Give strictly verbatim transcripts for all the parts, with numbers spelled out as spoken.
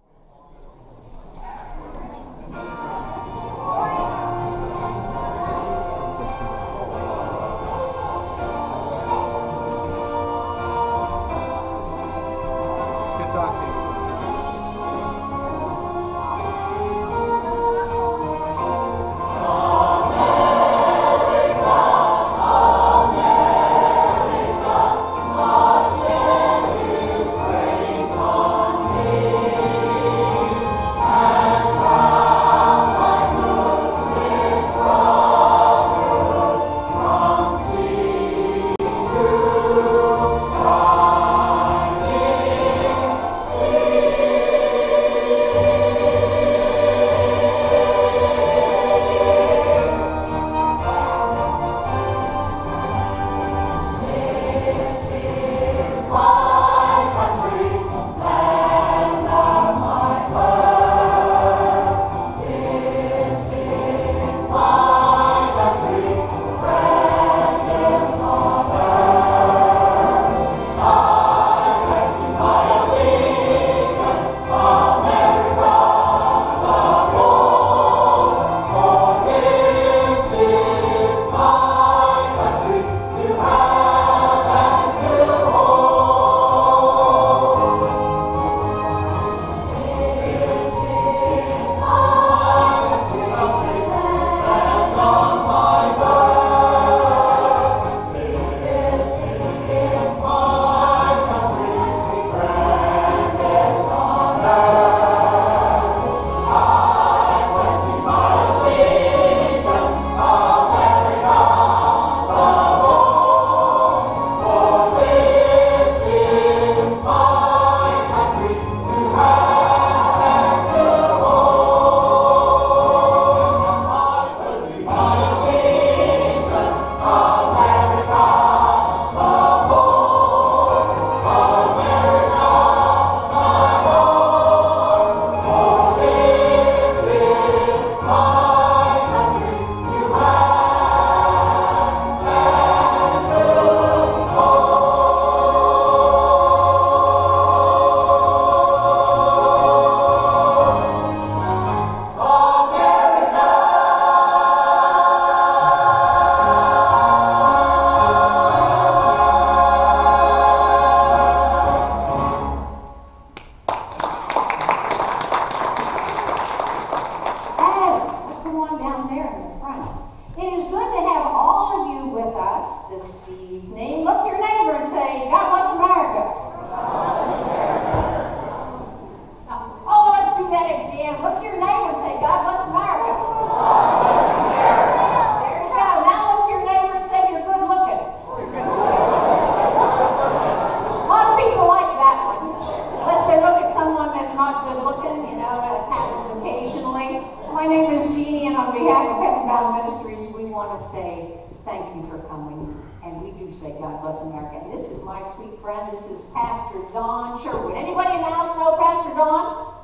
Bound Ministries, we want to say thank you for coming, and we do say God bless America. And this is my sweet friend, this is Pastor Don Sherwood. Anybody in the house know Pastor Don?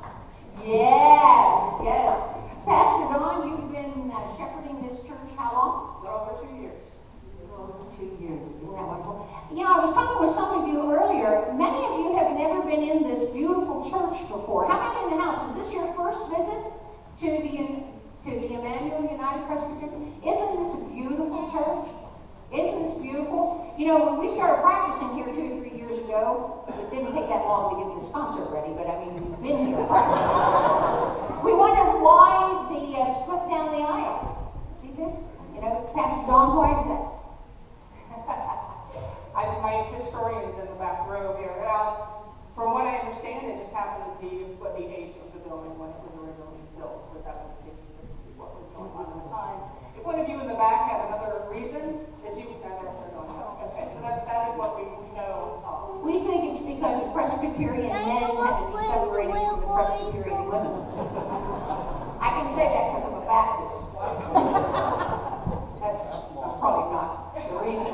Yes, yes. Pastor Don, you've been uh, shepherding this church how long? Over two years. Over two years. Isn't that wonderful? You know, I was talking with some of you earlier. Many of you have never been in this beautiful church before. How many in the house? Is this your first visit to the to the Emmanuel United Presbyterian? Isn't this a beautiful church? Isn't this beautiful? You know, when we started practicing here two or three years ago, it didn't take that long to get this concert ready, but I mean, we've been here practicing. We wondered why the uh, split down the aisle. See this? You know, Pastor Don, why is that? I, my historian's in the back row here. Uh, from what I understand, it just happened to be what the age of the building when it was originally built, but that was the, what was going on at the time. If one of you in the back had another reason that you, uh, they're, they're going on. Okay, so that, that is what we know. Uh, we think it's because the Presbyterian men had to be separated from the Presbyterian women. I can say that because I'm a Baptist. That's probably not the reason.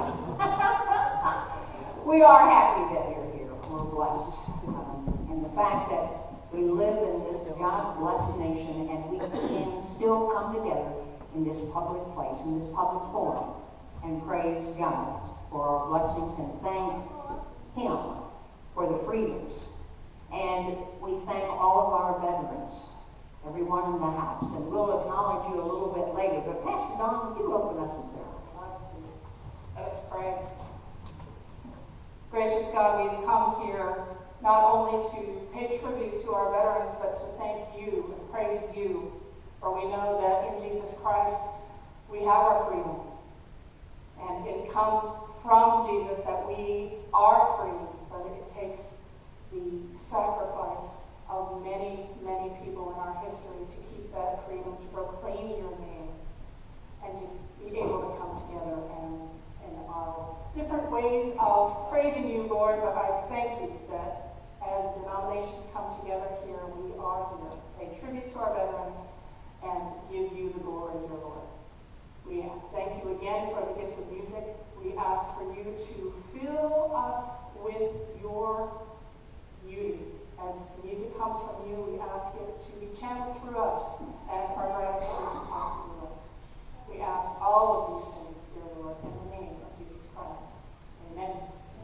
We are happy that you're here. We're blessed. Um, and the fact that we live in this God-blessed nation and we can still come together in this public place, in this public forum, and praise God for our blessings and thank Him for the freedoms And we thank all of our veterans, everyone in the house. And we'll acknowledge you a little bit later. But Pastor Don, would you open us in prayer? Let us pray. Gracious God, we've come here not only to pay tribute to our veterans, but to thank you and praise you. For we know that in Jesus Christ we have our freedom. And it comes from Jesus that we are free, but it takes the sacrifice of many, many people in our history to keep that freedom, to proclaim your name, and to be able to come together and in our different ways of praising you, Lord. But I thank you that as denominations come together here, we are here, pay tribute to our veterans, and give you the glory, dear Lord. We thank you again for the gift of music. We ask for you to fill us with your beauty. As the music comes from you, we ask it to be channeled through us and our gratitude to pass through us. We ask all of these things, dear Lord, in the name of Jesus Christ. Amen.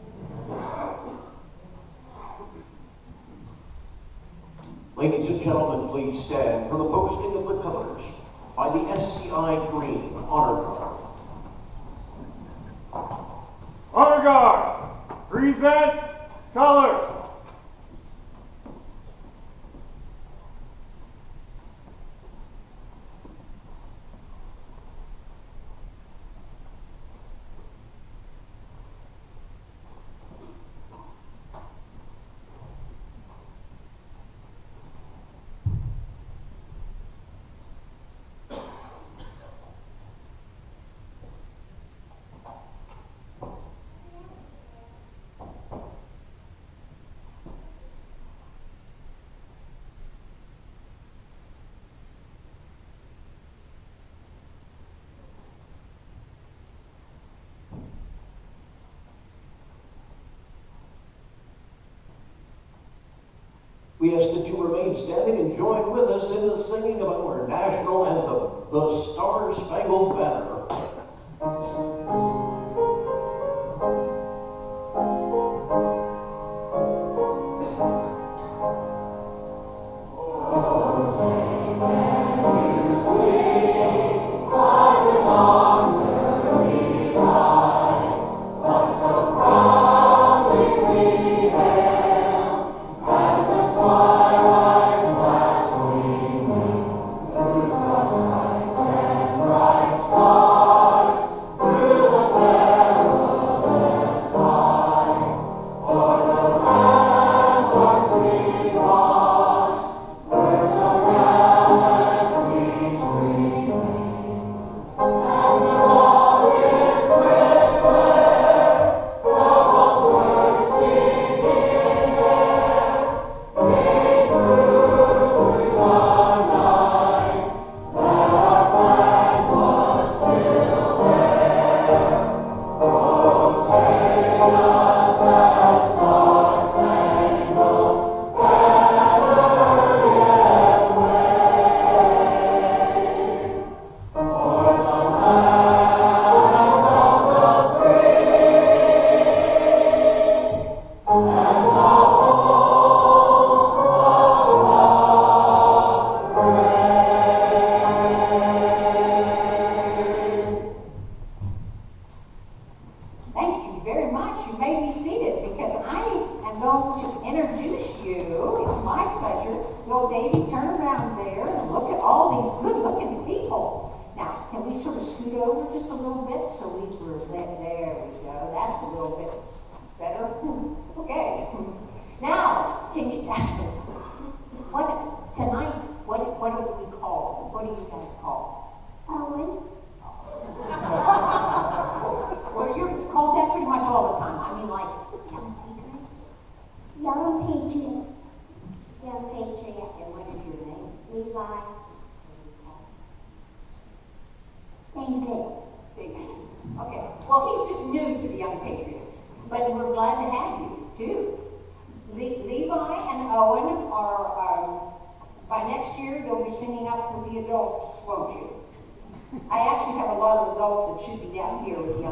Ladies and gentlemen, please stand for the posting of the colors by the S C I Green Honor Guard. Honor Guard, present colors. We ask that you remain standing and join with us in the singing of our national anthem, the Star-Spangled Banner.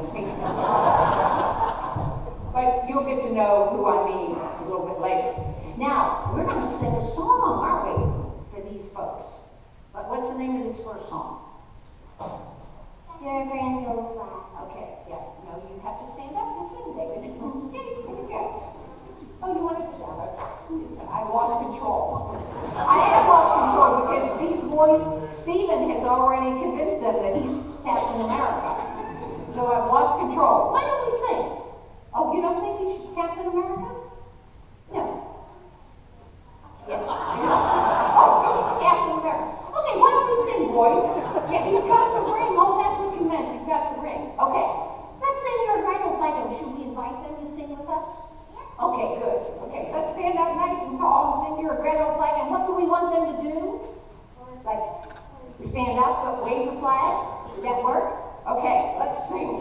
But you'll get to know who I mean a little bit later. Now, we're going to sing a song, aren't we, for these folks? But what's the name of this first song? Your grand yellow flag. Okay, yeah. No, you have to stand up to sing, David. Okay, okay. Oh, you want to sit down? It's, I lost control. I have lost control because these boys, Stephen has already convinced them that he's Captain America. So I've lost control. Why don't we sing? Oh, you don't think he's Captain America? No. Yes. Oh, he's Captain America. Okay, why don't we sing, boys? Yeah, he's got the ring. Oh, that's what you meant. You've got the ring. Okay. Let's sing your Rhino Flag. Should we invite them to sing with us? Okay, good. Okay, let's stand up nice and tall and sing your Rhino Flag. And what do we want them to do? Like, stand up but wave the flag? Does that work? Okay, let's sing.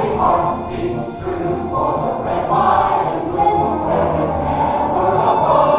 Oh,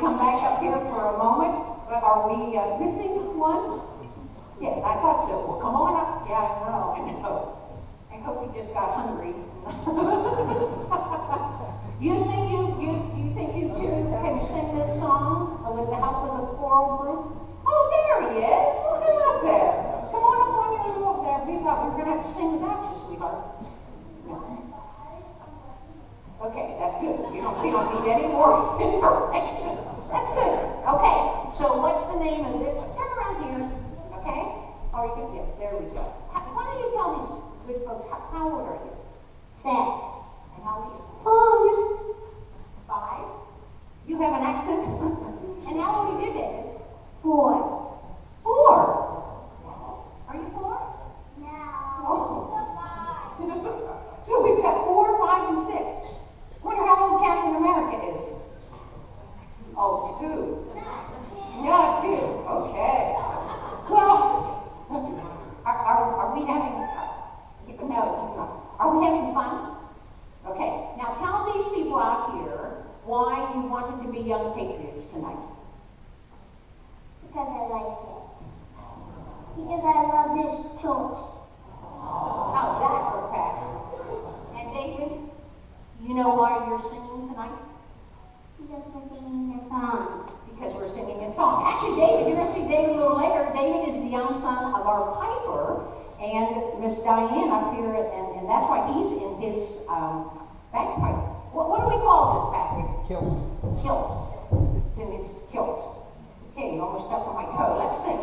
come back up here for a moment. But are we uh, missing one? Yes, I thought so. Well, come on up. Yeah, I know, I know. I hope you just got hungry. you think you, you, you think you two can sing this song with the help of the choral group? Oh, there he is. Look him up there. Come on up on your little there. We thought we were going to have to sing without you, sweetheart. No. Okay, that's good. We don't, we don't need any more information. That's good. Okay, so what's the name of this? Turn around here, okay? Or you can, yeah, there we go. How, why don't you tell these good folks, how, how old are you? Six. And how old are you? Five. Five? You have an accent? And how old are you, David? Four. Four. Are you four? No. Oh. So we've got four, five, and six. Wonder how old Captain America is. Oh, two. Not two. Okay. Well, are, are, are we having, uh, no, he's not. Are we having fun? Okay. Now tell these people out here why you wanted to be young patriots tonight. Because I like it. Because I love this church. How's that for a pastor? And David, you know why you're singing tonight? Because we're singing a song. Because we're singing a song. Actually, David, you're going to see David a little later. David is the young son of our piper and Miss Diane up here, and, and that's why he's in his um, bagpipe. What, what do we call this, Patrick? Kilt. Kilt. It's in his kilt. Okay, you almost stepped on my toe. Let's sing.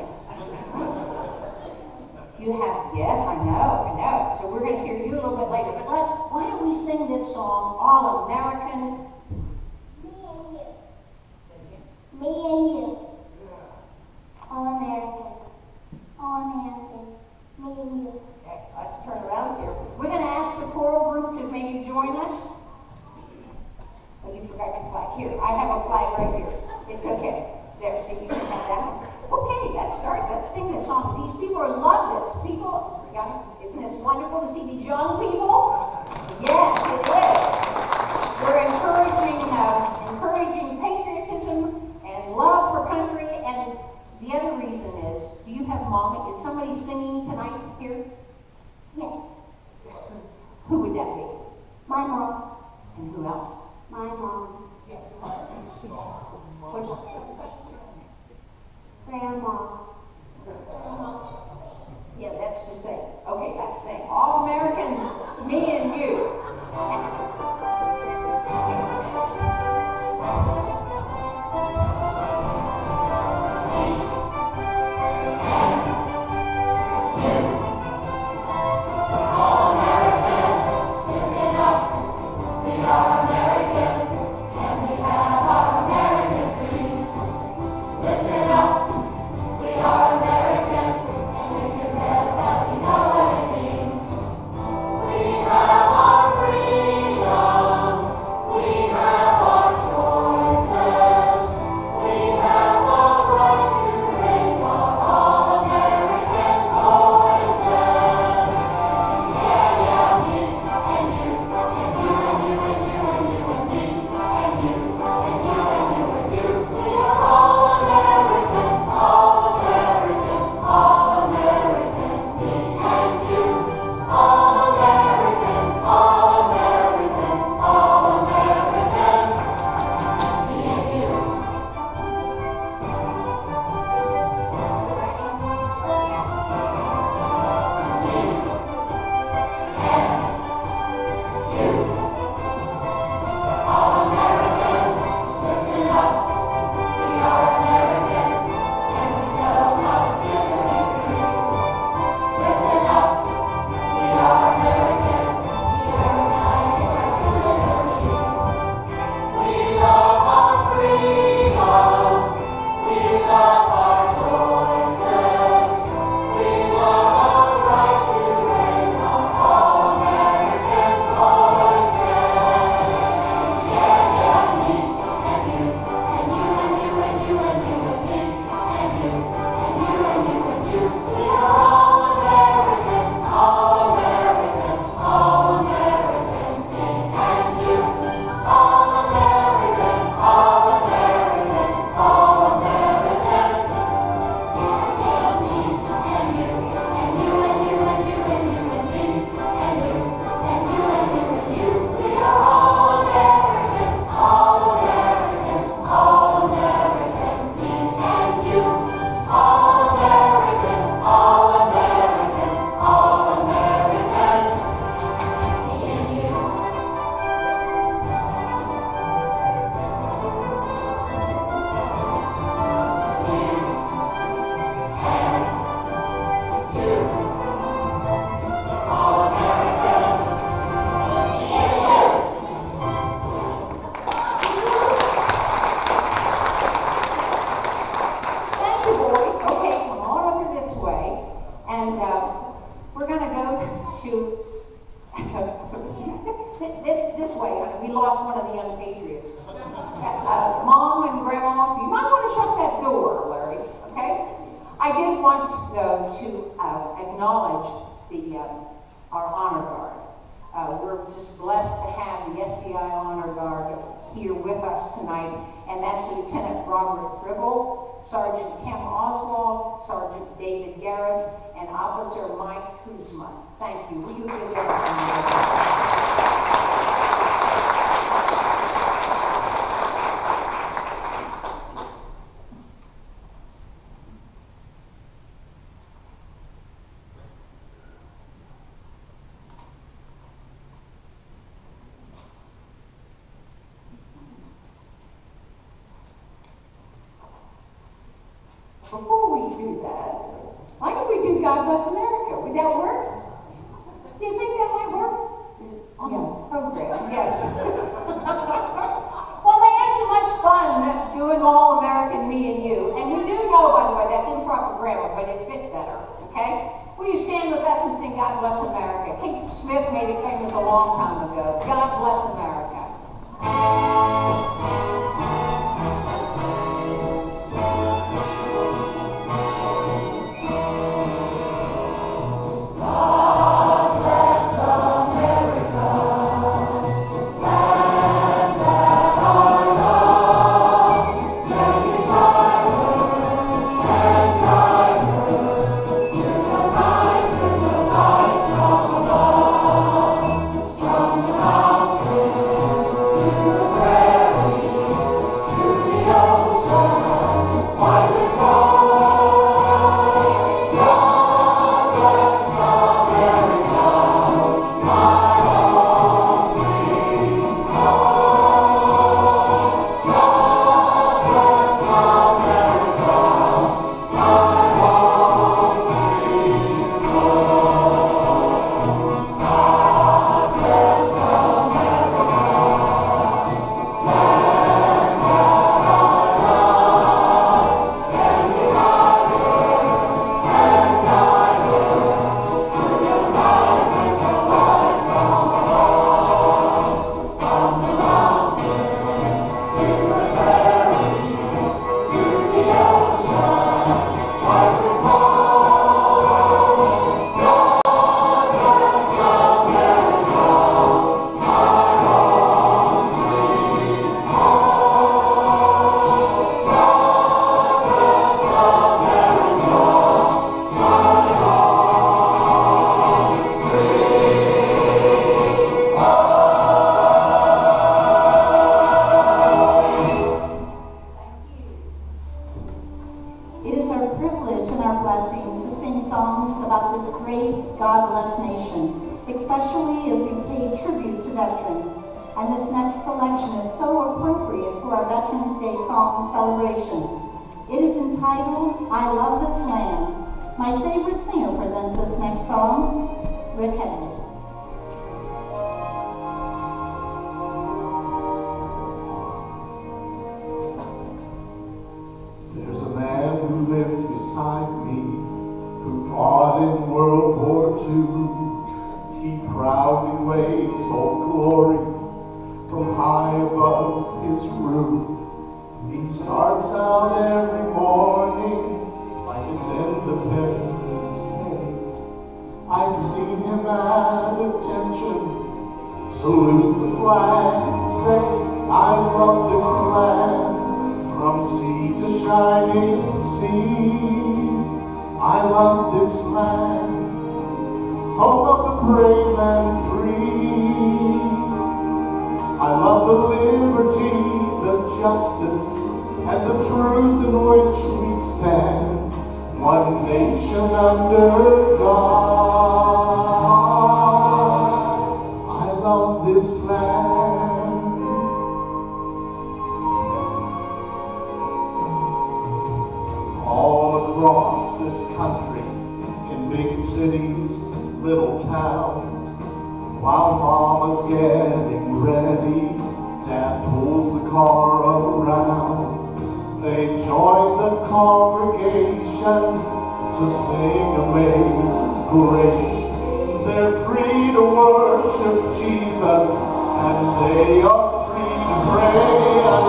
You have, yes, I know, I know. So we're going to hear you a little bit later. But let, why don't we sing this song, All American? Me and you. Me and you. All American. All American. Me and you. Okay, let's turn around here. We're going to ask the choral group to maybe join us. Oh, you forgot your flag. Here, I have a flag right here. It's okay. There, see, you can have that one. Okay, let's start. Let's sing this song. These people love this. People, isn't this wonderful to see these young people? Yes, it is. We're encouraging, uh, encouraging patriotism and love for country. And the other reason is, do you have mom? Is somebody singing tonight here? Yes. Who would that be? My mom. And who else? My mom. Grandma. Yeah, that's the same. Okay, that's the same. All Americans, me and you. want, though, to uh, acknowledge the um, our honor guard. Uh, we're just blessed to have the S C I Honor Guard here with us tonight, and that's Lieutenant Robert Gribble, Sergeant Tim Oswald, Sergeant David Garris, and Officer Mike Kuzma. Thank you. Will you give them a hand? Before we do that, why don't we do God Bless America? Would that work? Do you think that might work? Is it on the program? Yes. Well, they had so much fun doing All American Me and You. And we do know, by the way, that's improper grammar, but it fit better, okay? Will you stand with us and sing God Bless America? Kate Smith made it famous a long time ago. God Bless America.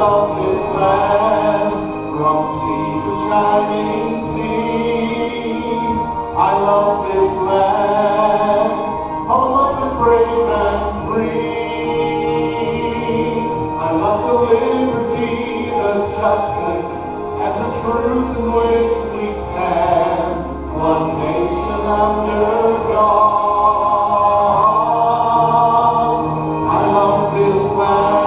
From sea to shining sea, love this land, home of the brave and free. I love the liberty, the justice, and the truth in which we stand, one nation under God. I love this land.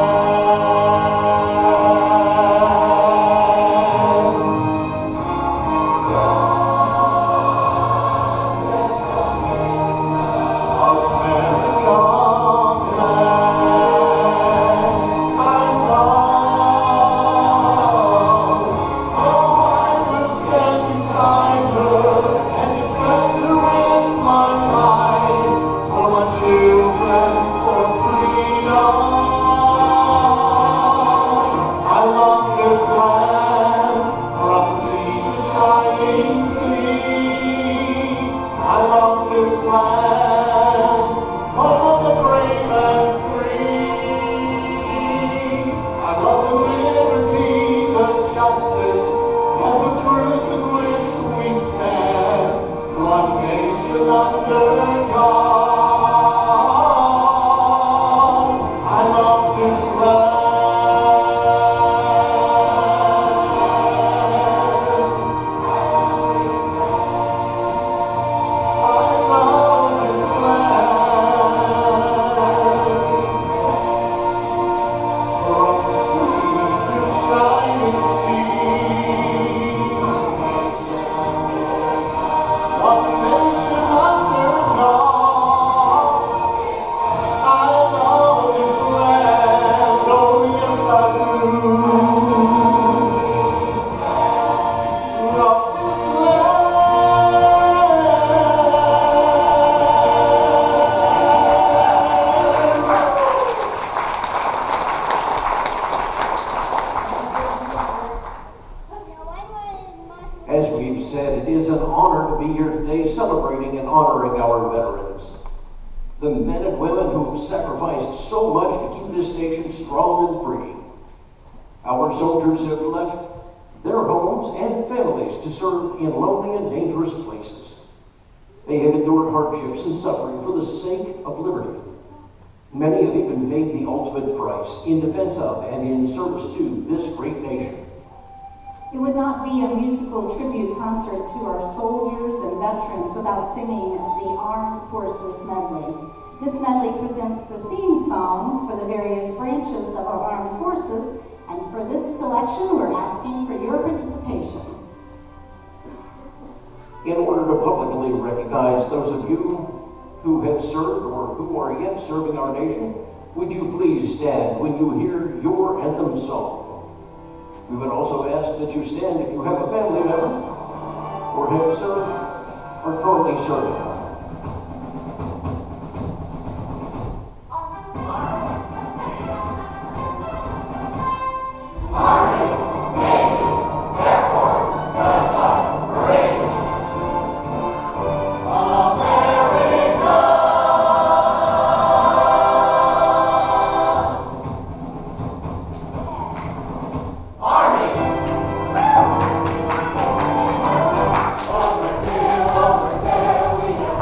As we've said, it is an honor to be here today celebrating and honoring our veterans. The men and women who have sacrificed so much to keep this nation strong and free. Our soldiers have left their homes and families to serve in lonely and dangerous places. They have endured hardships and suffering for the sake of liberty. Many have even paid the ultimate price in defense of and in service to this great nation. It would not be a musical tribute concert to our soldiers and veterans without singing the Armed Forces Medley. This medley presents the theme songs for the various branches of our armed forces, and for this selection, we're asking for your participation. In order to publicly recognize those of you who have served or who are yet serving our nation, would you please stand when you hear your anthem song? We would also ask that you stand if you have a family member or have served or currently serving. Army, Navy, Air Force, Coast Guard, Marines, America! Army! Over here, over there, we have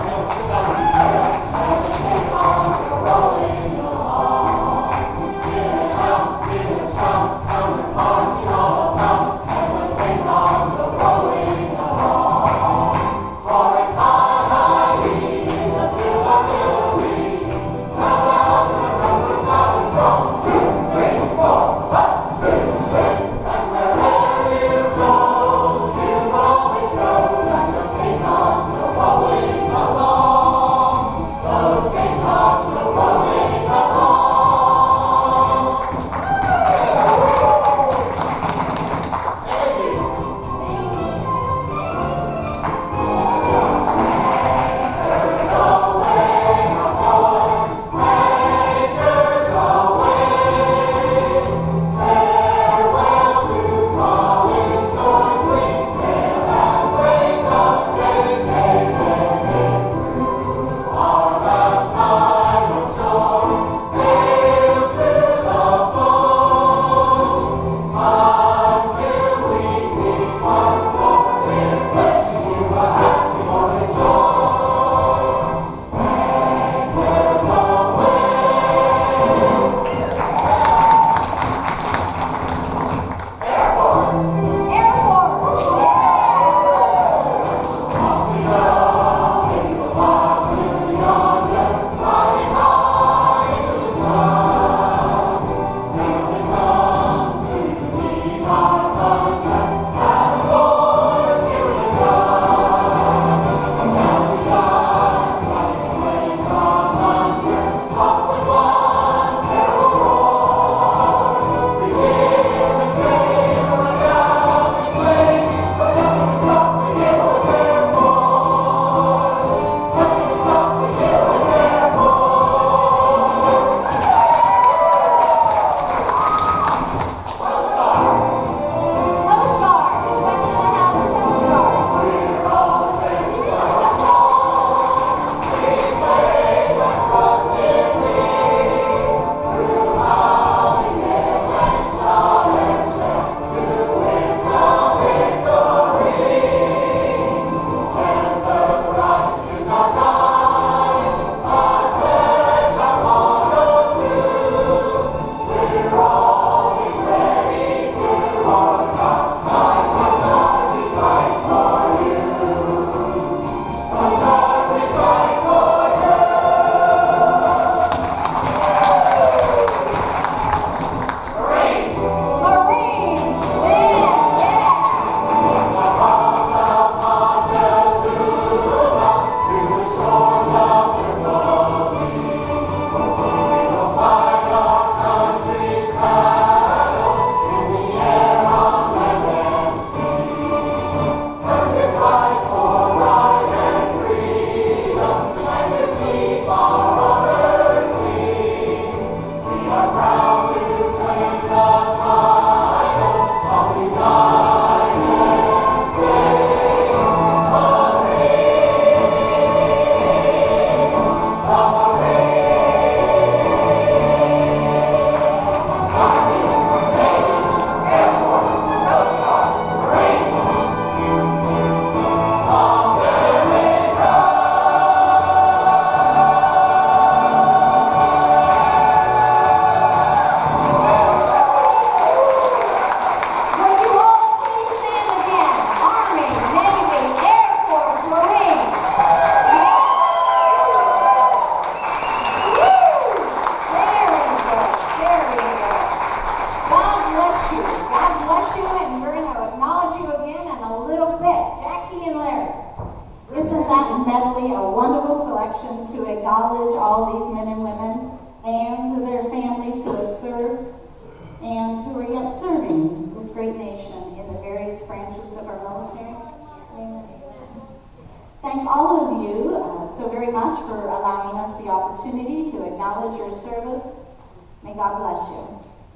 really a wonderful selection to acknowledge all these men and women and their families who have served and who are yet serving this great nation in the various branches of our military. Amen. Thank all of you uh, so very much for allowing us the opportunity to acknowledge your service. May God bless you.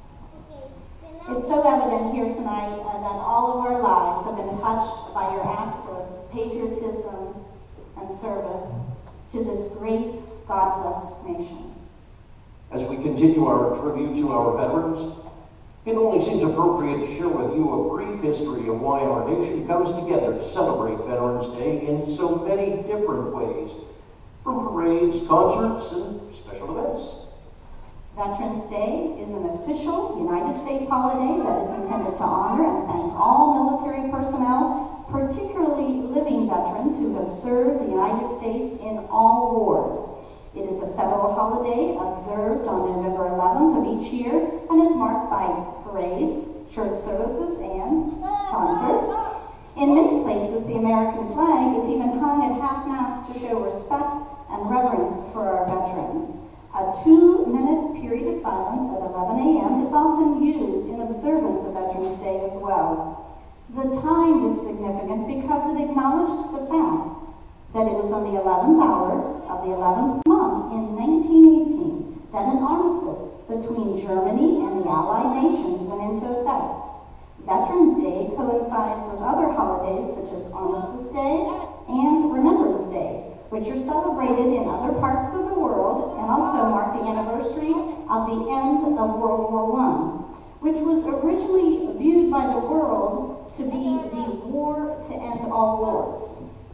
It's so evident here tonight uh, that all of our lives have been touched by your acts of patriotism and service to this great, God-blessed nation. As we continue our tribute to our veterans, it only seems appropriate to share with you a brief history of why our nation comes together to celebrate Veterans Day in so many different ways, from parades, concerts, and special events. Veterans Day is an official United States holiday that is intended to honor and thank all military personnel, particularly living veterans who have served the United States in all wars. It is a federal holiday observed on November eleventh of each year and is marked by parades, church services, and concerts. In many places, the American flag is even hung at half-mast to show respect and reverence for our veterans. A two-minute period of silence at eleven a m is often used in observance of Veterans Day as well. The time is significant because it acknowledges the fact that it was on the eleventh hour of the eleventh month in nineteen eighteen that an armistice between Germany and the Allied nations went into effect. Veterans Day coincides with other holidays such as Armistice Day and Remembrance Day, which are celebrated in other parts of the world and also mark the anniversary of the end of World War One, which was originally viewed by the world to be the war to end all wars.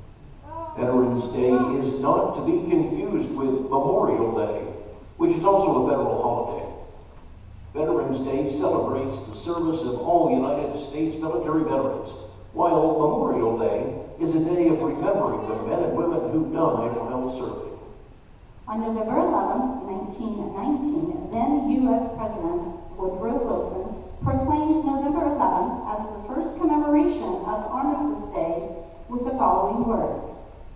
Veterans Day is not to be confused with Memorial Day, which is also a federal holiday. Veterans Day celebrates the service of all United States military veterans, while Memorial Day is a day of remembering the men and women who died while serving. On November eleventh, nineteen nineteen, then U S President Woodrow Wilson proclaimed November eleventh as the first commemoration of Armistice Day with the following words.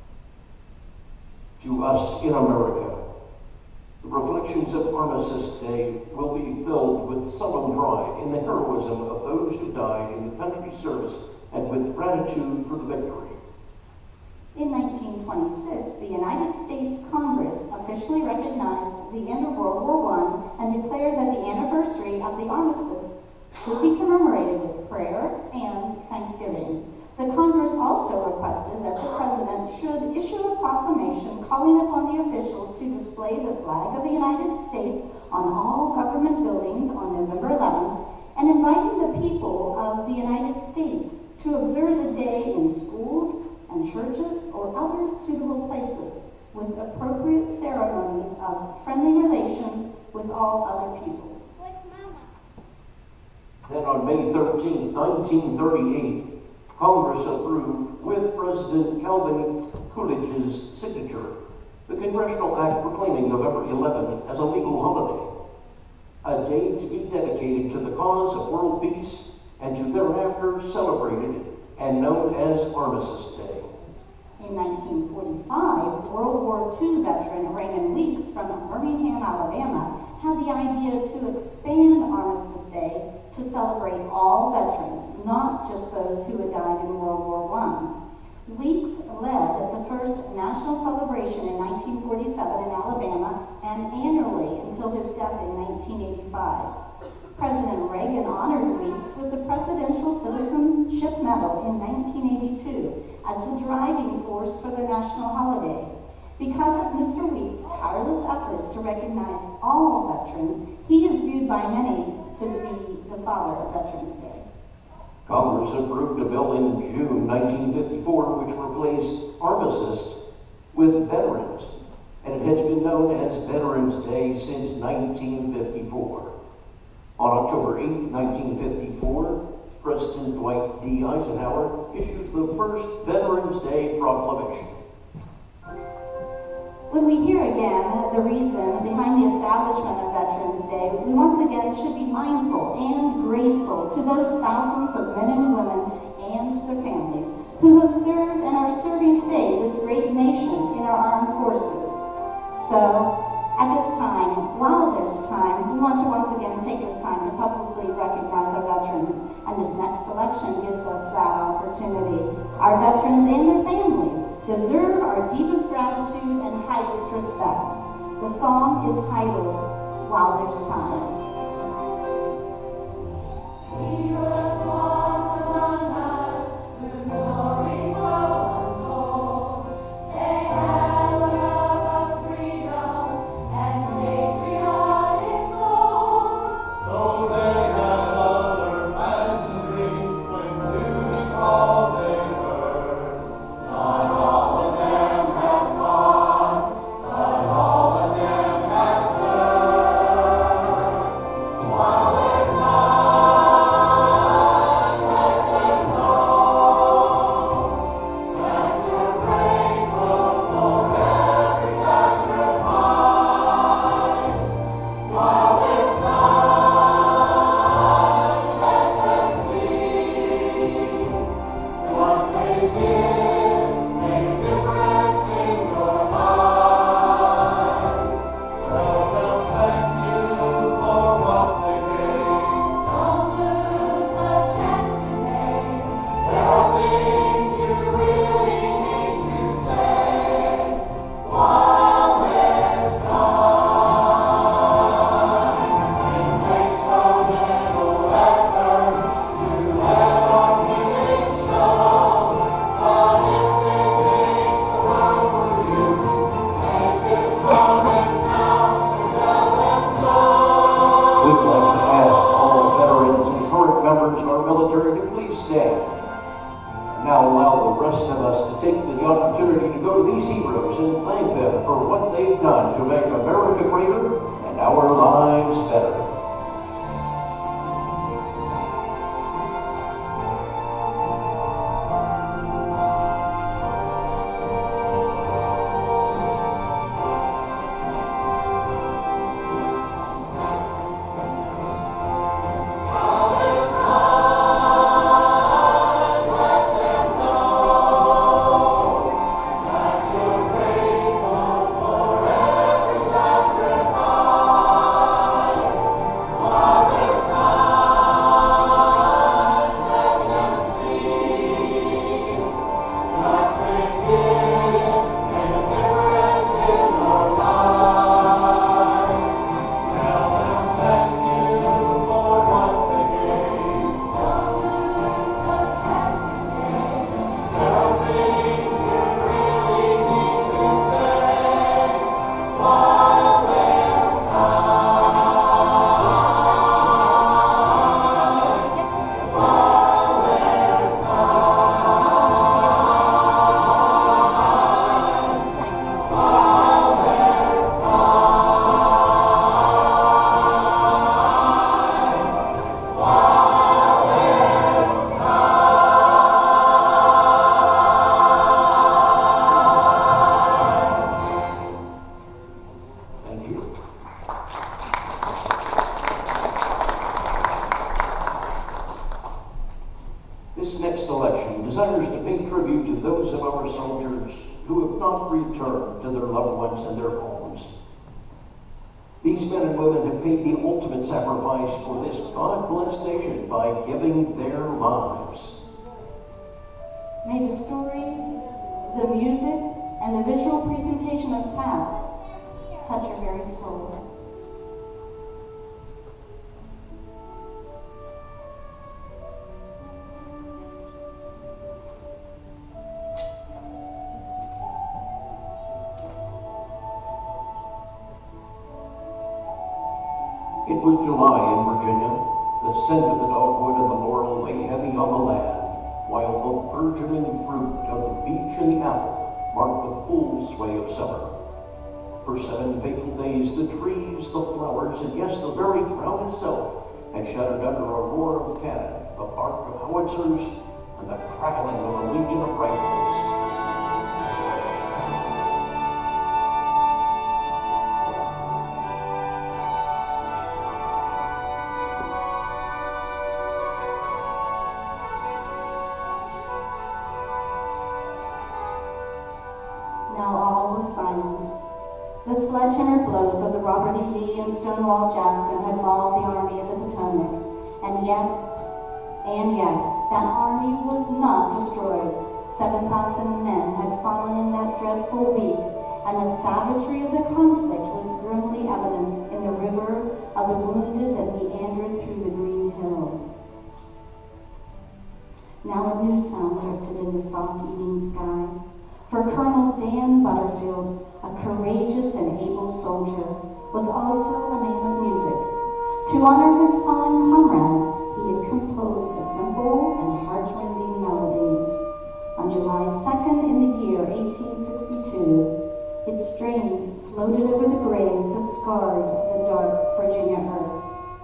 To us in America, the reflections of Armistice Day will be filled with solemn pride in the heroism of those who died in the country's service and with gratitude for the victory. In nineteen twenty-six, the United States Congress officially recognized the end of World War One and declared that the anniversary of the armistice should be commemorated with prayer and thanksgiving. The Congress also requested that the President should issue a proclamation calling upon the officials to display the flag of the United States on all government buildings on November eleventh and inviting the people of the United States to observe the day in schools and churches or other suitable places with appropriate ceremonies of friendly relations with all other peoples. Then on May thirteenth, nineteen thirty-eight, Congress approved, with President Calvin Coolidge's signature, the Congressional Act proclaiming November eleventh as a legal holiday, a day to be dedicated to the cause of world peace and to thereafter celebrated and known as Armistice Day. In nineteen forty-five, World War Two veteran Raymond Weeks from Birmingham, Alabama, had the idea to expand Armistice Day to celebrate all veterans, not just those who had died in World War One. Weeks led the first national celebration in nineteen forty-seven in Alabama and annually until his death in nineteen eighty-five. President Reagan honored Weeks with the Presidential Citizenship Medal in nineteen eighty-two as the driving force for the national holiday. Because of Mister Weeks' tireless efforts to recognize all veterans, he is viewed by many to be the father of Veterans Day. Congress approved a bill in June nineteen fifty-four which replaced armistice with veterans, and it has been known as Veterans Day since nineteen fifty-four. On October eighth, nineteen fifty-four, President Dwight D. Eisenhower issued the first Veterans Day proclamation. When we hear again the reason behind the establishment of Veterans Day, we once again should be mindful and grateful to those thousands of men and women and their families who have served and are serving today this great nation in our forces. So, at this time, while there's time, we want to once again take this time to publicly recognize our veterans, and this next selection gives us that opportunity. Our veterans and their families deserve our deepest gratitude and highest respect. The song is titled, While There's Time. Heroes walk among us, whose stories go untold. They had a love of freedom and patriotic souls. Though they had other plans and dreams, when duty called they heard. Not all of them had fought, but all of them had served. While there's time, to make America greater and our lives better. This next selection desires to pay tribute to those of our soldiers who have not returned to their loved ones and their homes. These men and women have paid the ultimate sacrifice for this God-blessed nation by giving their lives. May the story, the music, and the visual presentation of Task touch your very soul. It was July in Virginia. The scent of the dogwood and the laurel lay heavy on the land, while the burgeoning fruit of the beech and the apple marked the full sway of summer. For seven fateful days, the trees, the flowers, and yes, the very ground itself had shuddered under a roar of cannon, the bark of howitzers, and the crackling of a legion of rifles. Now all all was silent. The sledgehammer blows of the Robert E. Lee and Stonewall Jackson had mauled the Army of the Potomac, and yet, and yet, that army was not destroyed. Seven thousand men had fallen in that dreadful week, and the savagery of the conflict was grimly evident in the river of the wounded that meandered through the green hills. Now a new sound drifted in the soft evening sky, for Colonel Dan Butterfield, a courageous and able soldier, was also a man of music. To honor his fallen comrades, he had composed a simple and heart-rending melody. On July second in the year eighteen sixty-two, its strains floated over the graves that scarred the dark Virginia earth.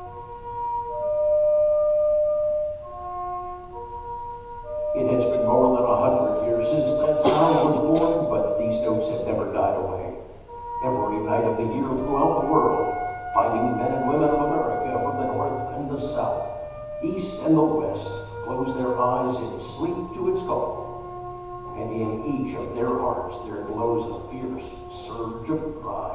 It has been more than a hundred years since that sound was born, but these notes have never died away. Every night of the year throughout the world, fighting men and women of America from the north and the south, east and the west, close their eyes in sleep to its call. And in each of their hearts there glows a fierce surge of pride.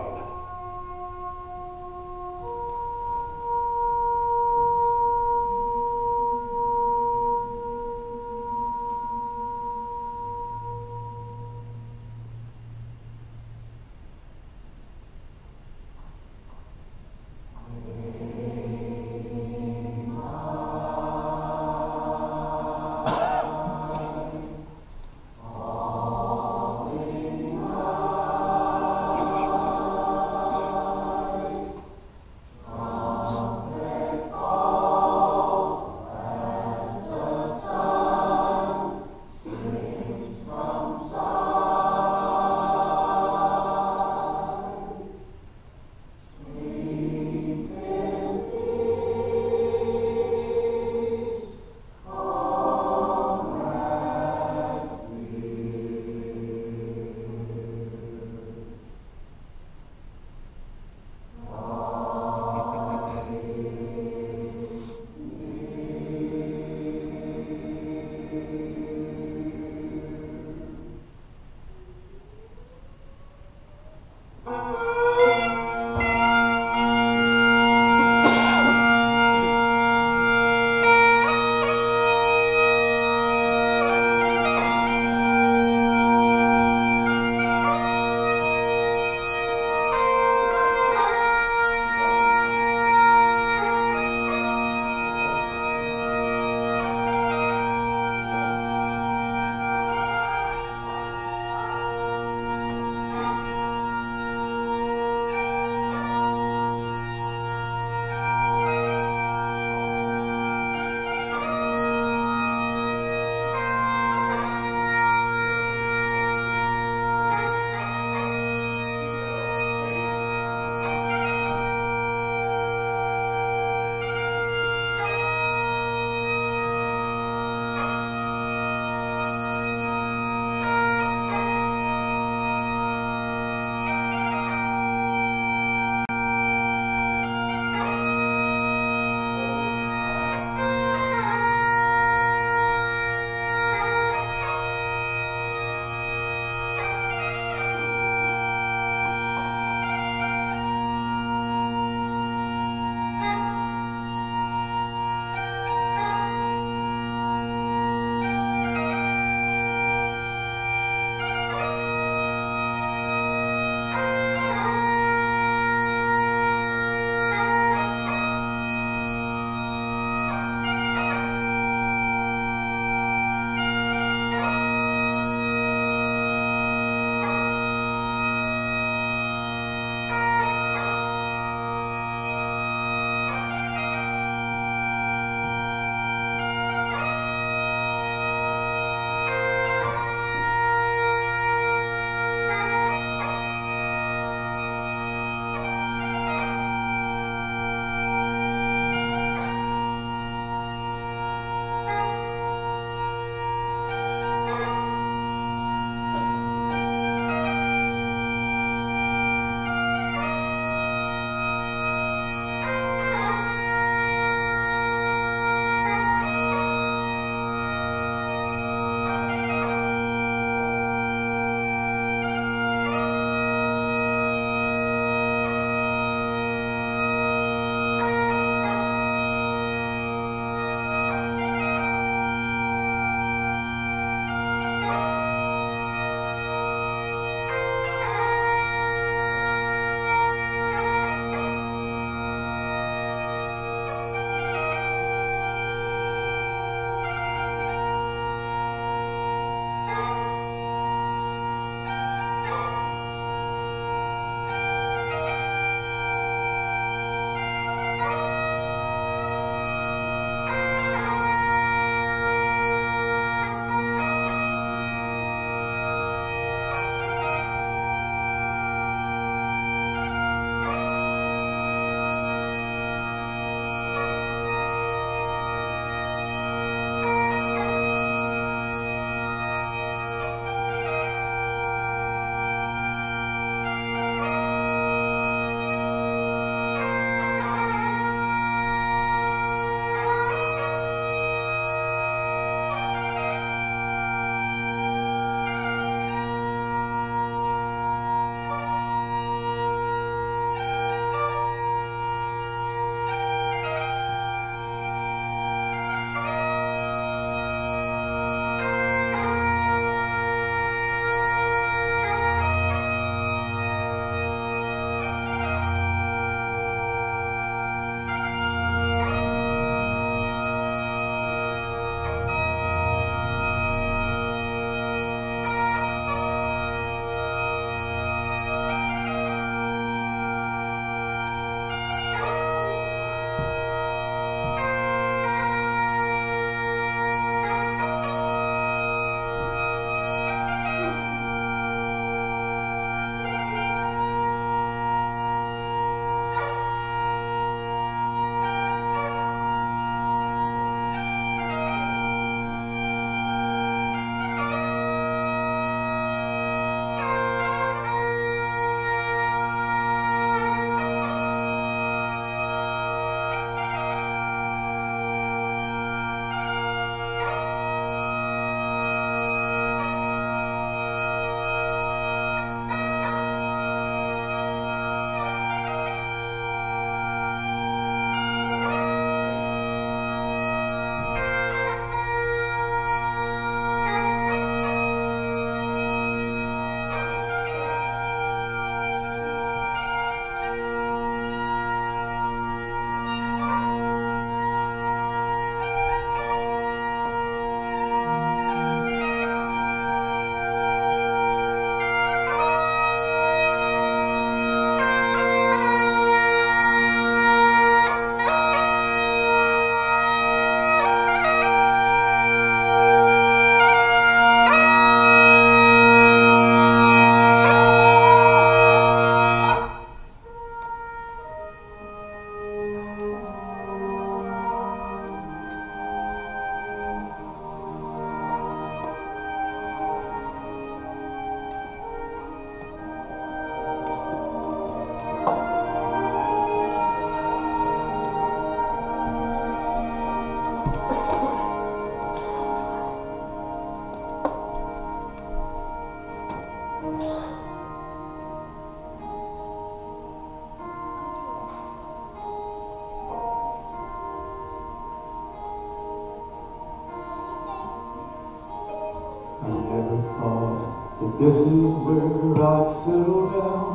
I never thought that this is where I'd settle down.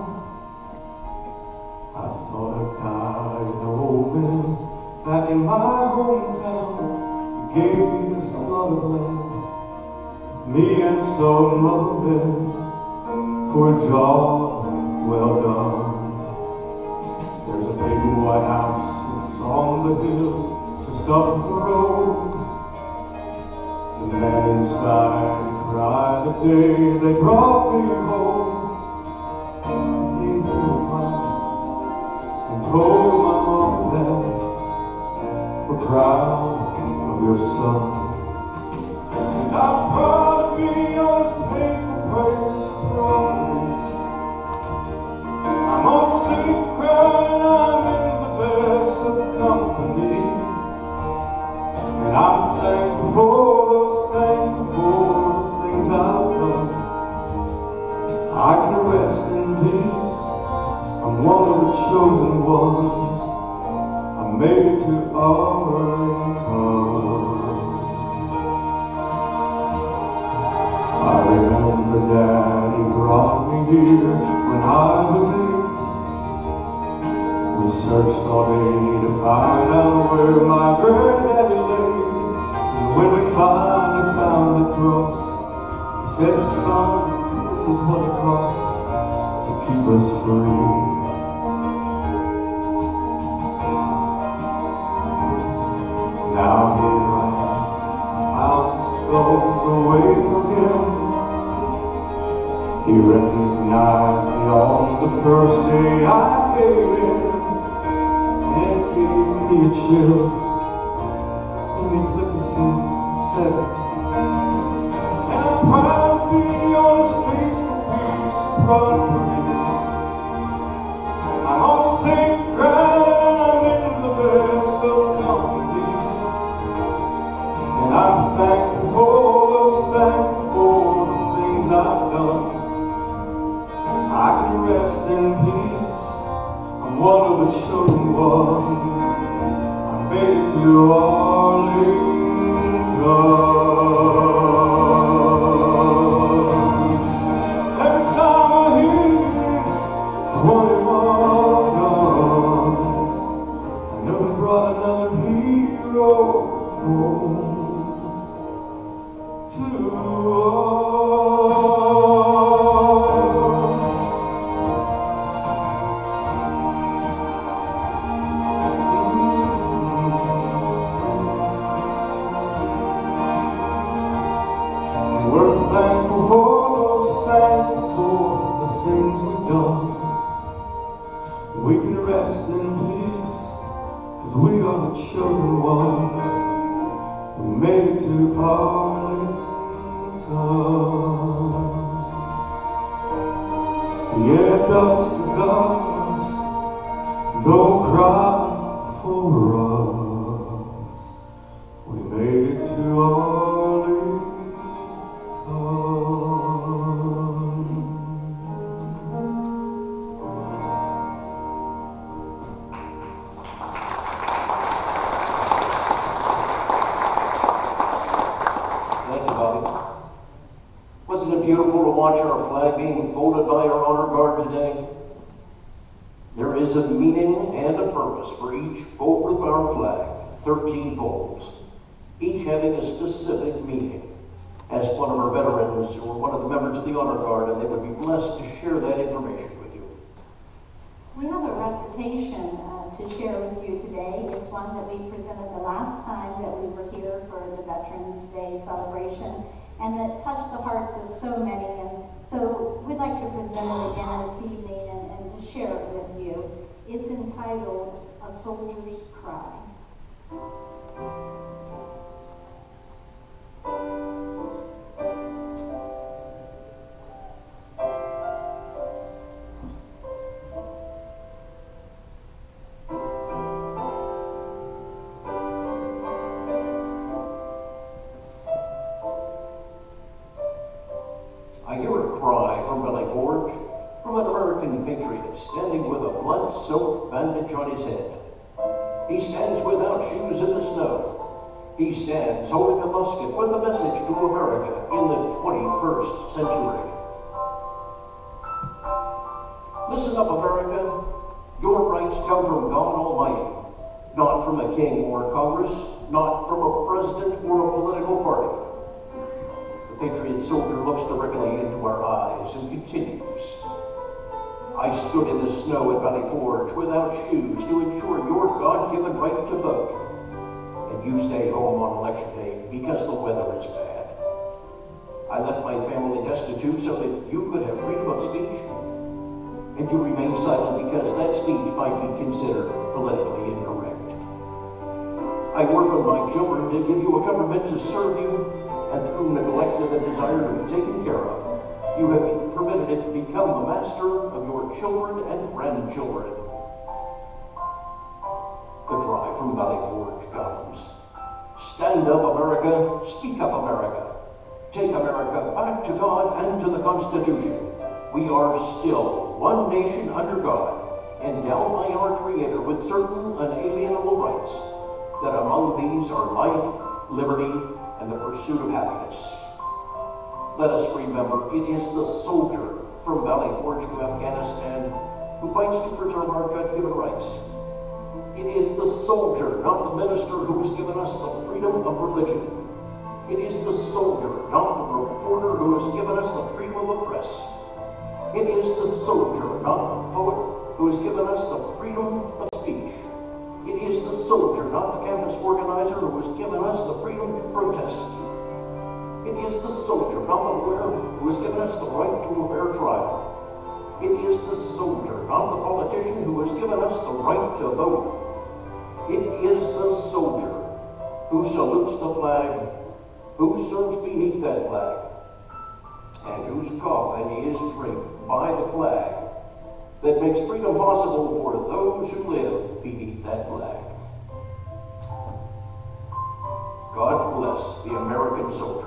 I thought I'd die an old man back in my hometown. You gave me this plot of land, me and some other men, for a job well done. There's a big white house, it's on the hill, just up the road. The man inside cried the day they brought me home. He cried and told my mom and dad, we're proud of your son. And I'm proud to be on his faithful praise from me. I'm on safe ground and I'm in the best of company. And I'm thankful for those, thankful for the things I've done. I can rest in peace, I'm one of the chosen ones. I made it to Arlington. I remember Daddy brought me here when I was eight. We searched all day to find out where my granddaddy lay. And when we finally found the cross, he said, son, this is what it cost to keep us free. Now here I am, thousands of stones away from him. He recognized me on the first day I came in, and gave me a chill when he flicked his hands and said, and I'm proud to be on his faithful peace property. I'm on safe ground and I'm in the best of company. And I'm thankful for those, thankful for the things I've done. I can rest in peace, I'm one of the chosen ones. I made it to Arlington. Every time I hear twenty-one guns, I know they brought another hero home to us. And we're thankful for those, thankful for the things we've done. We can rest in peace, cause we are the chosen ones. We made it to Arlington. Yeah, dust to dust, don't cry for us. We made it to Arlington. Thank you, Bobby. Wasn't it beautiful to watch our flag being folded by our honor guard today? There is a meaning and a purpose for each fold of our flag, thirteen folds, each having a specific meaning. Ask one of our veterans or one of the members of the honor guard, and they would be blessed to share that information with you. We have a recitation uh, to share with you today. It's one that we presented the last time that we were here for the Veterans Day celebration, and that touched the hearts of so many. And so we'd like to present it again this evening and, and to share it with you. It's entitled, A Soldier's Cry. I hear a cry from Valley Forge, from an American patriot standing with a blood-soaked bandage on his head. He stands without shoes in the snow. He stands holding a musket with a message to America in the twenty-first century. Listen up, America. Your rights come from God Almighty, not from a king or Congress, not from a president or a political party. The patriot soldier looks directly into our eyes and continues. I stood in the snow at Valley Forge without shoes to ensure your God-given right to vote. And you stay home on election day because the weather is bad. I left my family destitute so that you could have freedom of speech. And you remain silent because that speech might be considered politically incorrect. I orphaned my children to give you a government to serve you, and through neglect of the desire to be taken care of, you have permitted it to become the master of your children and grandchildren. The cry from Valley Forge comes. Stand up, America. Speak up, America. Take America back to God and to the Constitution. We are still one nation under God, endowed by our Creator with certain unalienable rights, that among these are life, liberty, and the pursuit of happiness. Let us remember it is the soldier from Valley Forge to Afghanistan who fights to preserve our God-given rights. It is the soldier, not the minister, who has given us the freedom of religion. It is the soldier, not the reporter, who has given us the freedom of the press. It is the soldier, not the poet, who has given us the freedom of speech. It is the soldier, not the campus organizer, who has given us the freedom to protest. It is the soldier, not the lawyer, who has given us the right to a fair trial. It is the soldier, not the politician, who has given us the right to vote. It is the soldier who salutes the flag, who serves beneath that flag, and whose coffin is draped by the flag that makes freedom possible for those who live beneath that flag. God bless the American soldier.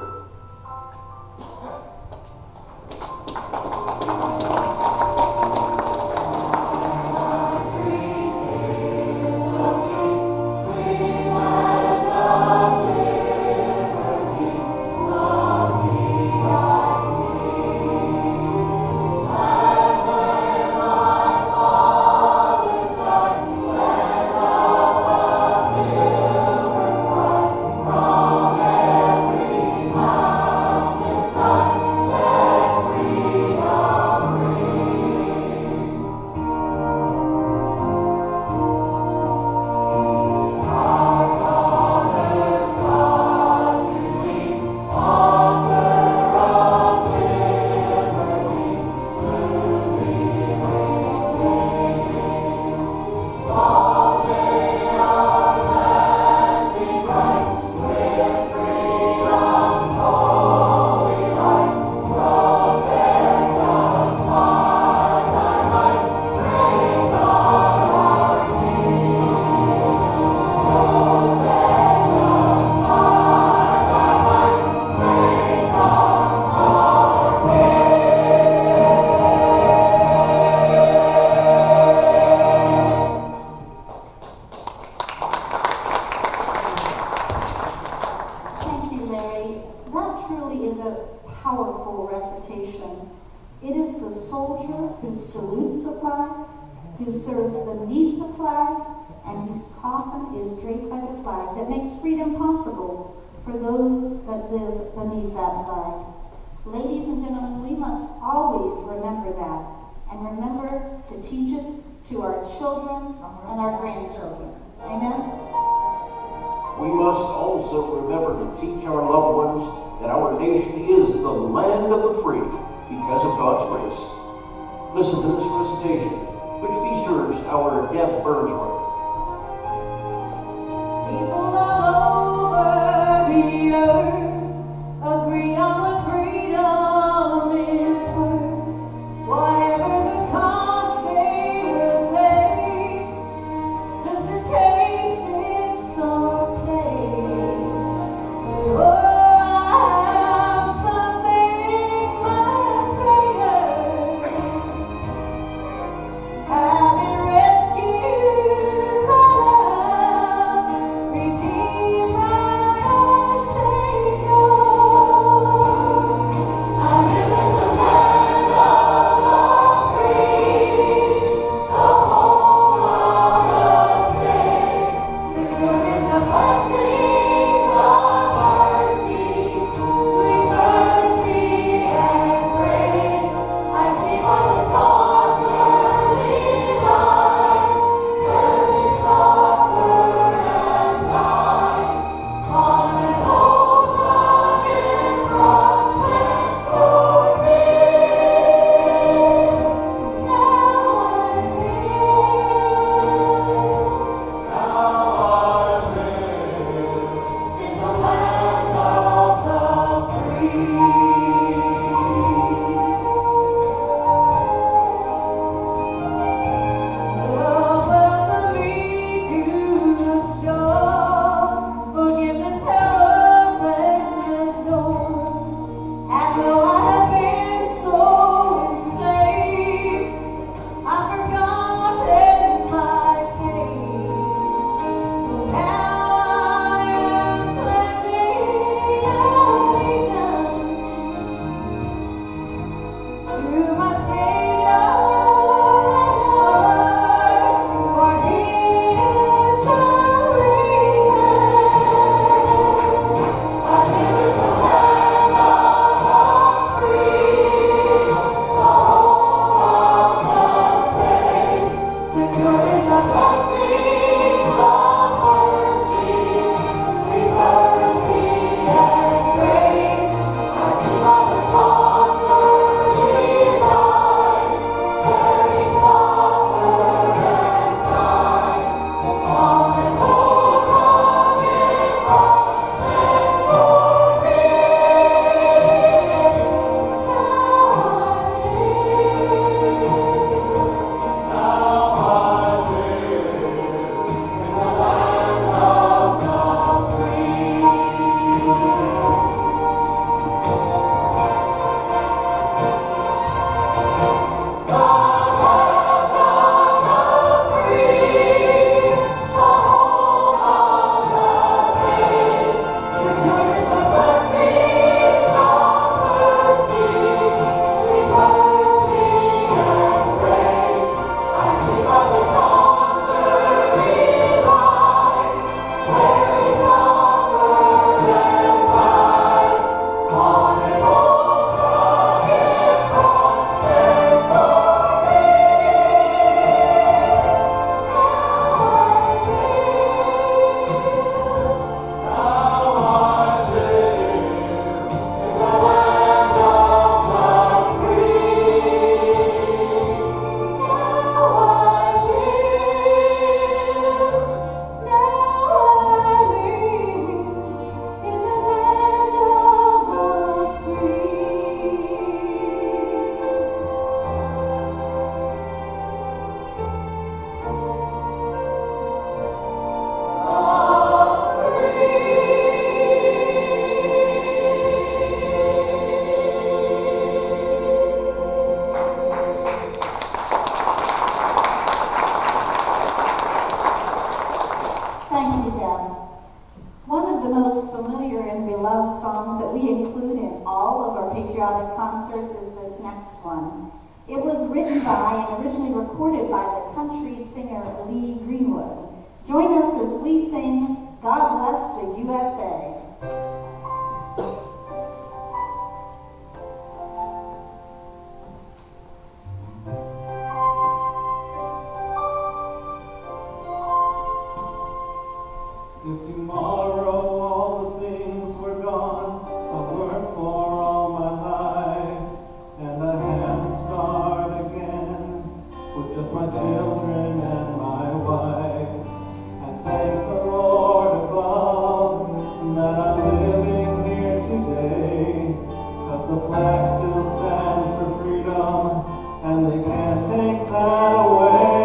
who serves beneath the flag and whose coffin is draped by the flag that makes freedom possible for those that live beneath that flag. Ladies and gentlemen, we must always remember that and remember to teach it to our children and our grandchildren. Amen? We must also remember to teach our loved ones that our nation is the land of the free because of God's grace. Listen to this recitation, which features our Deb Burnsworth. People all over the earth agree on what freedom is worth. Whatever the cost they will pay, just to taste it someday. Oh, having rescued my love, patriotic concerts is this next one. It was written by and originally recorded by the country singer Lee Greenwood. Join us as we sing God Bless the U S A. If tomorrow all the things were gone I've worked for all my life, and I had to start again with just my children and my wife, I thank the Lord above that I'm living here today, 'cause the flag still stands for freedom and they can't take that away.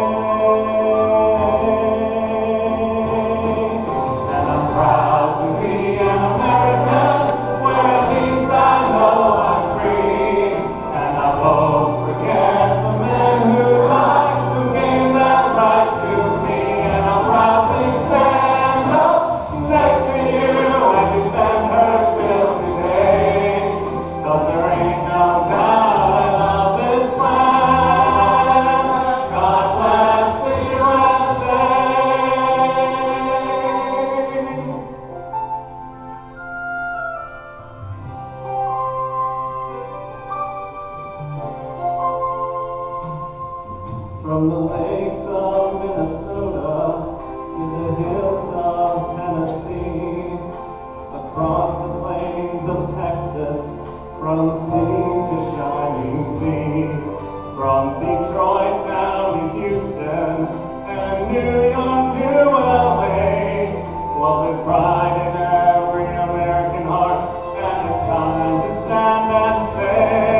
From the lakes of Minnesota to the hills of Tennessee, across the plains of Texas, from sea to shining sea, from Detroit down to Houston and New York to L A. Well, there's pride in every American heart, and it's time to stand and say,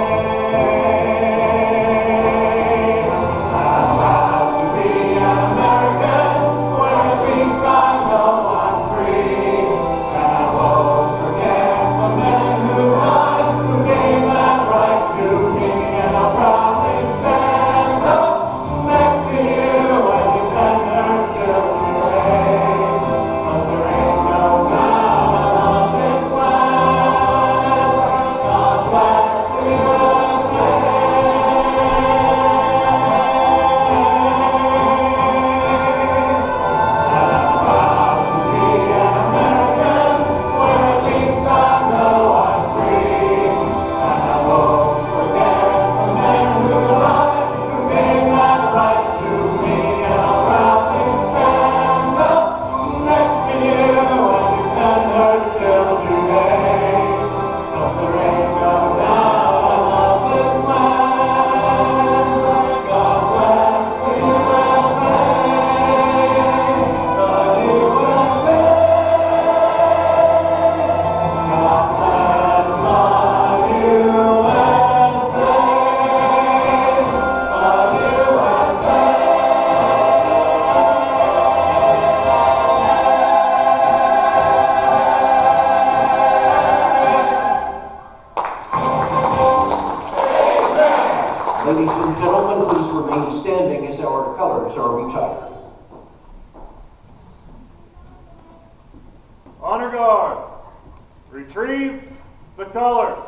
Ladies and gentlemen, please remain standing as our colors are retired. Honor guard, retrieve the colors.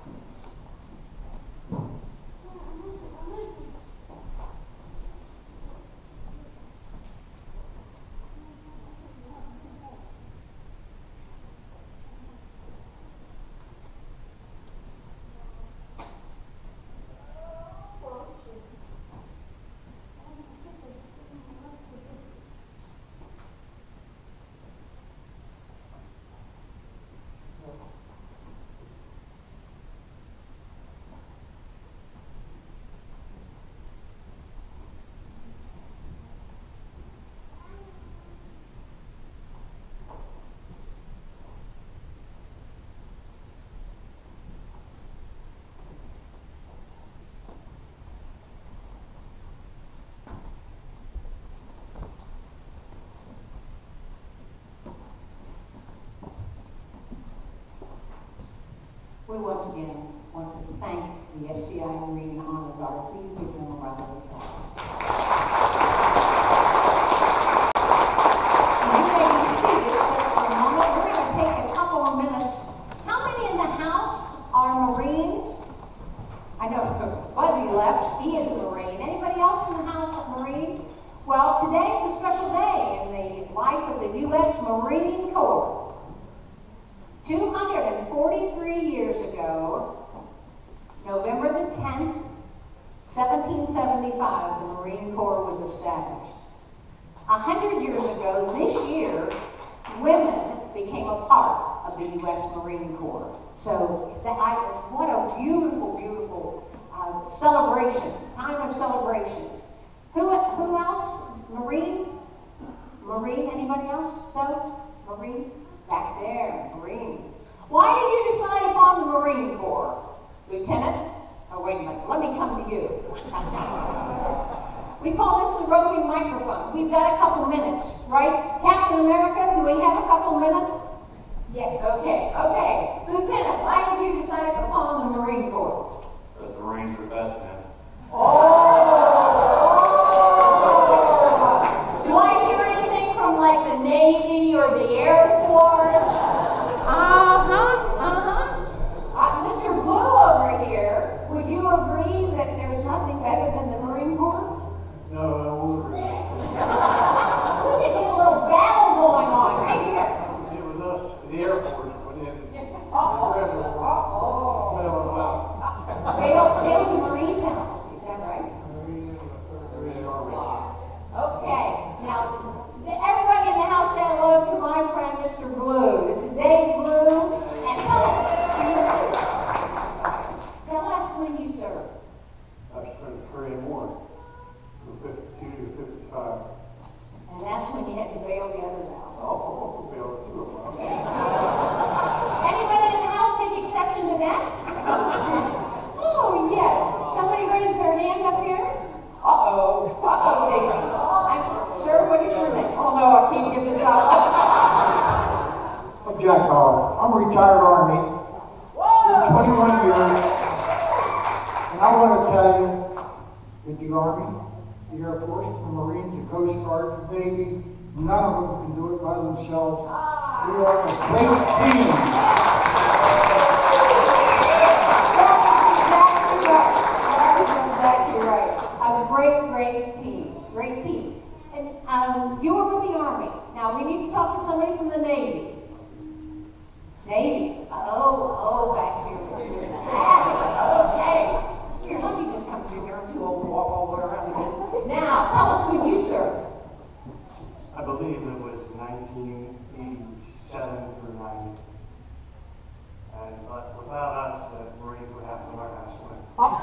We once again want to thank the S C I Marine Honor Guard. Will you give them a round of applause? You may be seated just for a moment. We're going to take a couple of minutes. How many in the house are Marine uh, he is a Marine. Anybody else in the house a Marine? Well, today is a special day in the life of the U S Marine Corps. two hundred forty-three years ago, November the tenth, seventeen seventy-five, the Marine Corps was established. A hundred years ago, this year, women became a part of the U S Marine Corps. So, that I, what a beautiful, beautiful uh, celebration, time of celebration. Who, who else? Marine? Marine? Anybody else, though? Marine? Back there, Marines. Why did you decide upon the Marine Corps? Lieutenant? Oh, wait a minute. Let me come to you. We call this the roving microphone. We've got a couple minutes, right? Captain America, do we have a couple minutes? Yes, okay, okay. Lieutenant, why did you decide upon the Marine Corps? Because the Marines are the best, man. Oh! Do I hear anything from like the Navy or the Air Force? Uh-huh, uh-huh. Uh, Mister Blue over here, would you agree that there's nothing better than the Marine Corps? No, I won't agree. Look at a little battle going on right here. It was us, the Air Force, went in. Uh-oh, uh-oh. Bail, bail the Marines out, is that right? Okay, now, everybody in the house say hello to my friend, Mister Blue. This is Dave Blue, and tell us, tell us when you served. I spent three and one, from fifty-two to fifty-five. And that's when you had to bail the others out. Oh, Bill, two of them. Anybody in the house take exception to that? Oh, yes. Somebody raise their hand up here? Uh-oh. Uh-oh, baby. I'm, sir, what is your name? Oh, no, I can't give this up. I'm Jack Bauer. I'm a retired Army. Whoa! twenty-one years. And I want to tell you that the Army, the Air Force, the Marines, the Coast Guard, the Navy, none of them can do it by themselves. We are a great team. That is exactly right. A great, great team. Great team. And um, you were with the Army. Now, we need to talk to somebody from the Navy. Navy. Oh, oh, back here. Miss Abby. Okay. Here, let me just come through here. I'm too old to walk all the way around again. Now, tell us when you served. I believe it was nineteen eighty-seven or ninety. And but without us, the Marines would have to learn how to swim.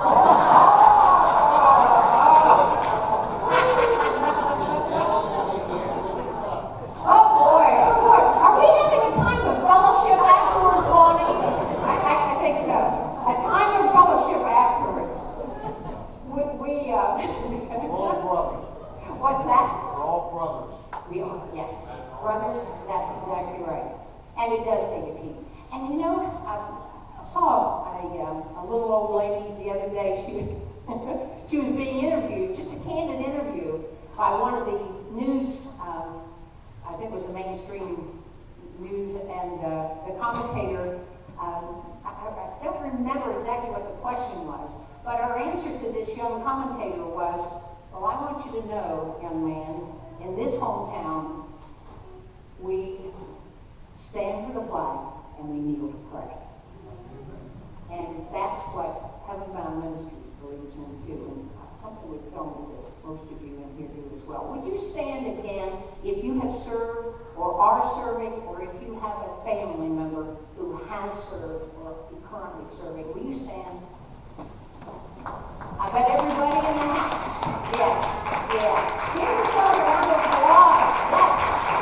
Oh boy, oh boy. Are we having a time of fellowship afterwards, Bonnie? I, I, I think so. A time of fellowship afterwards. We, we uh... We're all brothers. What's that? We're all brothers. We are, yes. Brothers, that's exactly right. And it does take a team. And you know, I, I saw a, um, a little old lady the other day. She, she was being interviewed, just a candid interview, by one of the news, um, I think it was a mainstream news, and uh, the commentator, um, I, I don't remember exactly what the question was, but her answer to this young commentator was, well, I want you to know, young man, in this hometown, we stand for the flag and we kneel to pray. And that's what Bound Ministries believes in too, and something we tell me that most of you in here do as well. Would you stand again if you have served or are serving, or if you have a family member who has served or is currently serving? Will you stand? I bet everybody in the house. Yes, yes. Give yourself a round of applause. Yes.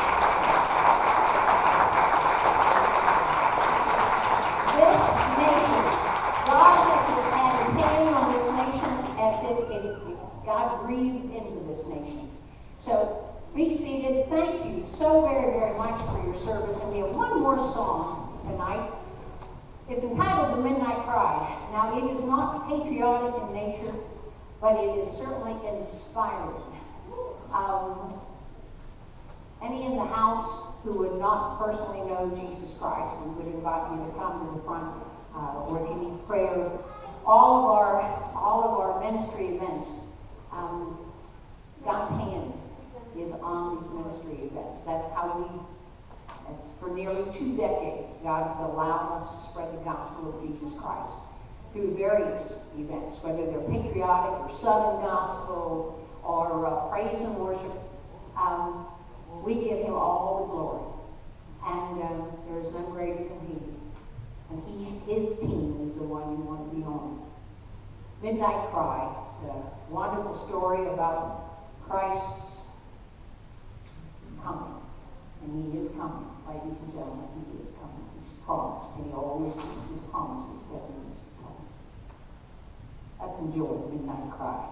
This nation, God has had his hand on this nation as if it, God breathed into this nation. So be seated. Thank you so very, very much for your service. And we have one more song tonight. It's entitled The Midnight Cry. Now, it is not patriotic in nature, but it is certainly inspiring. Um, any in the house who would not personally know Jesus Christ, we would invite you to come to the front, uh, or if you need prayer. All of our, all of our ministry events. Um, God's hand is on these ministry events. That's how we, that's for nearly two decades, God has allowed us to spread the gospel of Jesus Christ through various events, whether they're patriotic or Southern gospel or uh, praise and worship. Um, we give him all the glory. And uh, there is none greater than he. And he, his team is the one you want to be on. Midnight Cry. It's a wonderful story about Christ's coming. And he is coming, ladies and gentlemen. He is coming. He's promised. And he always keeps his promises, doesn't he? Let's enjoy Midnight Cry.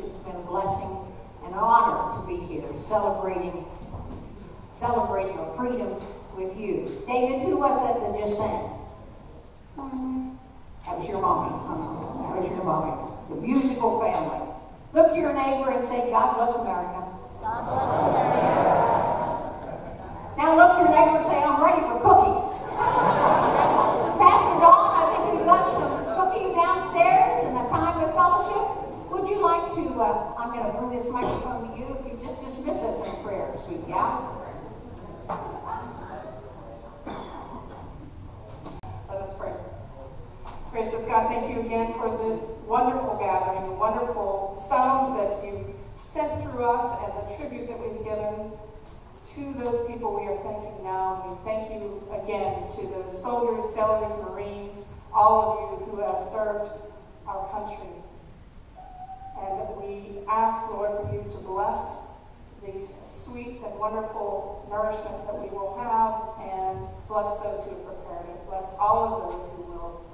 It's been a blessing and an honor to be here celebrating, celebrating our freedoms with you. David, who was that that just sang? That was your mommy. That was your mommy. The musical family. Look to your neighbor and say, God bless America. God bless America. Now look to your neighbor and say, I'm ready for cookies. Pastor Dawn, I think we've got some cookies downstairs and a time of fellowship. Would you like to, uh, I'm going to bring this microphone to you, if you just dismiss us in prayer, sweet gal. Let us pray. Gracious God, thank you again for this wonderful gathering, the wonderful sounds that you've sent through us, and the tribute that we've given to those people we are thanking now. We thank you again to those soldiers, sailors, Marines, all of you who have served our country. And we ask, Lord, for you to bless these sweet and wonderful nourishment that we will have, and bless those who have prepared it. Bless all of those who will